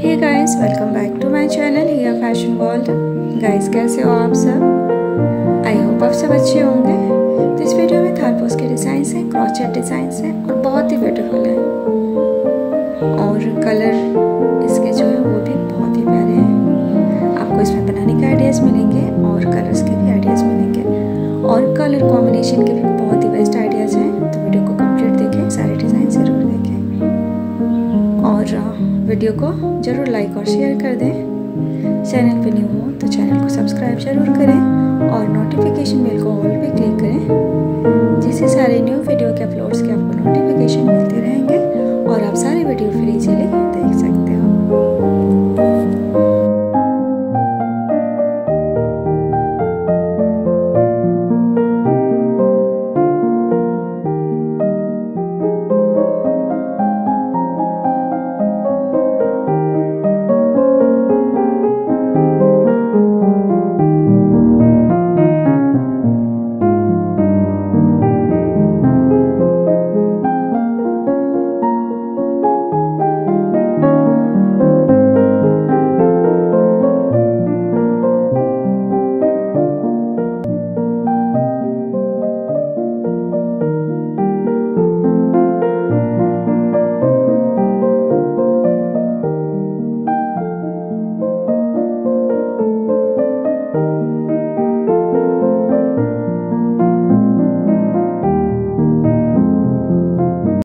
Hey guys, welcome back to my channel hiya fashion world. Guys, कैसे हो आप सब? आई होप आप सब अच्छे होंगे। तो इस वीडियो में थारपोस के डिज़ाइंस हैं, क्रॉचेट डिज़ाइंस हैं और बहुत ही ब्यूटीफुल हैं। और कलर इसके जो है वो भी बहुत ही प्यारे हैं। आपको इसमें बनाने के आइडियाज़ मिलेंगे और कलर्स के भी आइडियाज़ मिलेंगे और कलर कॉम्बिनेशन के भी बहुत ही बेस्ट आइडियाज़ हैं। तो वीडियो को कंप्लीट देखें, सारे डिज़ाइन ज़रूर देखें और वीडियो को ज़रूर लाइक और शेयर कर दें। चैनल पे न्यू हो तो चैनल को सब्सक्राइब ज़रूर करें और नोटिफिकेशन बेल को ऑल पे क्लिक करें, जिससे सारे न्यू वीडियो के अपलोड्स के आपको नोटिफिकेशन मिलते रहेंगे और आप सारे वीडियो फ्री इजीली देख